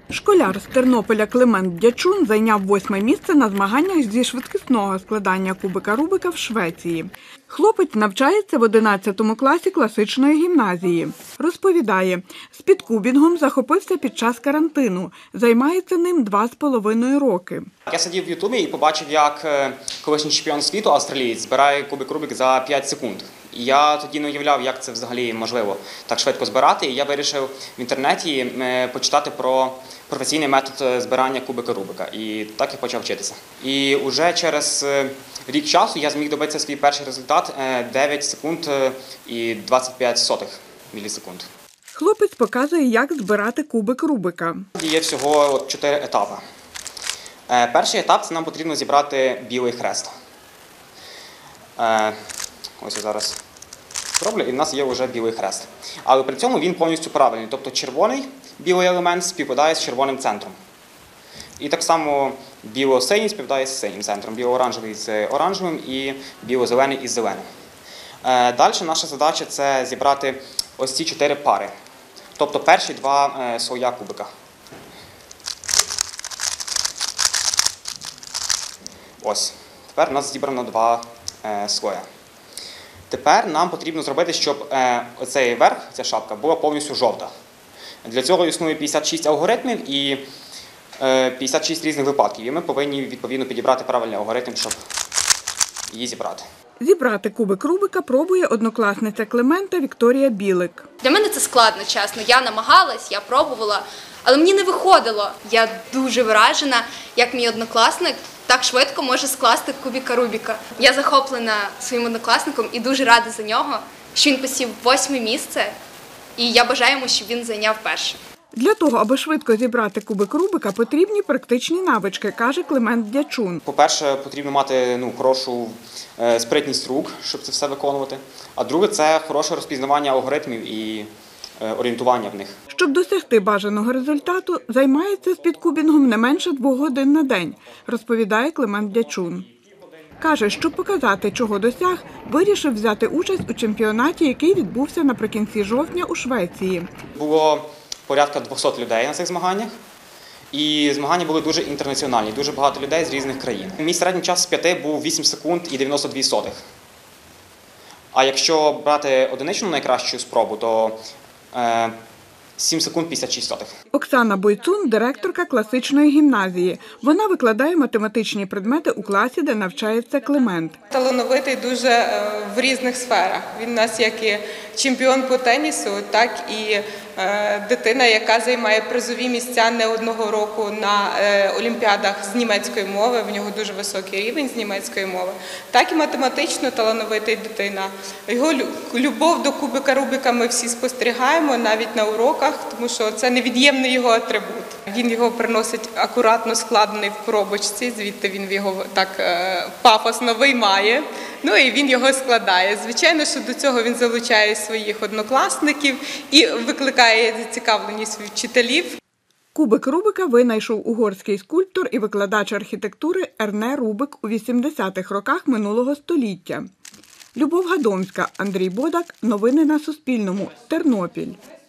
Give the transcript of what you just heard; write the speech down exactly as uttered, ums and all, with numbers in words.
Школяр з Тернополя Климент Дячун зайняв восьме місце на змаганнях зі швидкісного складання кубика Рубика в Швеції. Хлопець навчається в одинадцятому класі класичної гімназії. Розповідає, з підкубінгом захопився під час карантину. Займається ним два з половиною роки. Я сидів в Ютубі і побачив, як колишній чемпіон світу, австралієць, збирає кубик Рубик за п'ять секунд. І я тоді не уявляв, як це взагалі можливо так швидко збирати. І я вирішив в інтернеті почитати про професійний метод збирання кубика Рубика. І так я почав вчитися. І вже через рік часу я зміг добитися свій перший результат – дев'ять секунд і двадцять п'ять сотих мілісекунд. Хлопець показує, як збирати кубик Рубика. Є всього чотири етапи. Перший етап – це нам потрібно зібрати білий хрест. Ось я зараз роблю, і в нас є вже білий хрест. Але при цьому він повністю правильний. Тобто червоний білий елемент співпадає з червоним центром. І так само біло-синій співпадає з синім центром, біло-оранжевий з оранжевим і біло-зелений із зеленим. Далі наша задача – це зібрати ось ці чотири пари. Тобто перші два слоя кубика. Ось. Тепер у нас зібрано два слоя. Тепер нам потрібно зробити, щоб оцей верх, ця шапка, була повністю жовта. Для цього існує п'ятдесят шість алгоритмів і п'ятдесят шість різних випадків. І ми повинні, відповідно, підібрати правильний алгоритм, щоб її зібрати. Зібрати кубик Рубика пробує однокласниця Климента Вікторія Білик. Для мене це складно, чесно. Я намагалась, я пробувала, але мені не виходило. Я дуже вражена, як мій однокласник так швидко може скласти кубика Рубіка. Я захоплена своїм однокласником і дуже рада за нього, що він посів восьме місце, і я бажаю йому, щоб він зайняв перше. Для того, аби швидко зібрати кубик Рубика, потрібні практичні навички, каже Климент Дячун. По-перше, потрібно мати ну, хорошу е, спритність рук, щоб це все виконувати. А друге – це хороше розпізнавання алгоритмів і е, орієнтування в них. Щоб досягти бажаного результату, займається з підкубінгом не менше двох годин на день, розповідає Климент Дячун. Каже, щоб показати, чого досяг, вирішив взяти участь у чемпіонаті, який відбувся наприкінці жовтня у Швеції. Було порядка двохсот людей на цих змаганнях. І змагання були дуже інтернаціональні, дуже багато людей з різних країн. Мій середній час з п'яти був вісім секунд і дев'яносто дві сотих. А якщо брати одиничну найкращу спробу, то е, сім секунд п'ятдесят шість сотих. Оксана Бойцун – директорка класичної гімназії. Вона викладає математичні предмети у класі, де навчається Климент. Талановитий дуже в різних сферах. Він у нас як і чемпіон по тенісу, так і дитина, яка займає призові місця не одного року на олімпіадах з німецької мови, в нього дуже високий рівень з німецької мови, так і математично талановитий дитина. Його любов до кубика Рубика ми всі спостерігаємо, навіть на уроках, тому що це невід'ємний його атрибут. Він його приносить акуратно складений в коробочці, звідти він його так пафосно виймає, ну і він його складає. Звичайно, що до цього він залучає своїх однокласників і викликає зацікавленість вчителів. Кубик Рубика винайшов угорський скульптор і викладач архітектури Ерне Рубик у вісімдесятих роках минулого століття. Любов Гадомська, Андрій Бодак. Новини на Суспільному. Тернопіль.